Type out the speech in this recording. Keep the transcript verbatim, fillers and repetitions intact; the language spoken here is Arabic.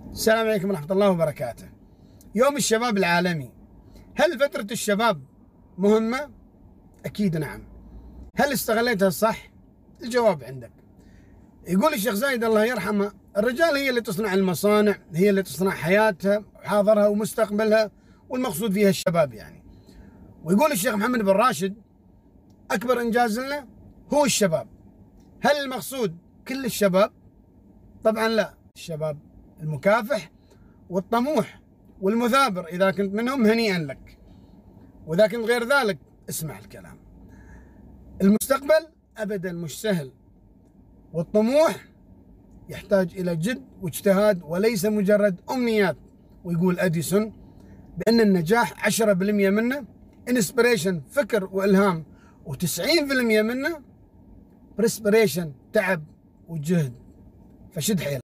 السلام عليكم ورحمة الله وبركاته. يوم الشباب العالمي، هل فترة الشباب مهمة؟ أكيد نعم. هل استغليتها صح؟ الجواب عندك. يقول الشيخ زايد الله يرحمه: الرجال هي اللي تصنع المصانع، هي اللي تصنع حياتها وحاضرها ومستقبلها، والمقصود فيها الشباب يعني. ويقول الشيخ محمد بن راشد: أكبر إنجاز لنا هو الشباب. هل المقصود كل الشباب؟ طبعا لا، الشباب المكافح والطموح والمثابر، إذا كنت منهم هنيئا لك، وإذا كنت غير ذلك اسمع الكلام. المستقبل أبدا مش سهل، والطموح يحتاج إلى جد واجتهاد وليس مجرد أمنيات. ويقول أديسون بأن النجاح عشرة بالمئة منه انسبريشن، فكر وإلهام، وتسعين بالمئة منه بريسبريشن، تعب وجهد. فشد حيلك.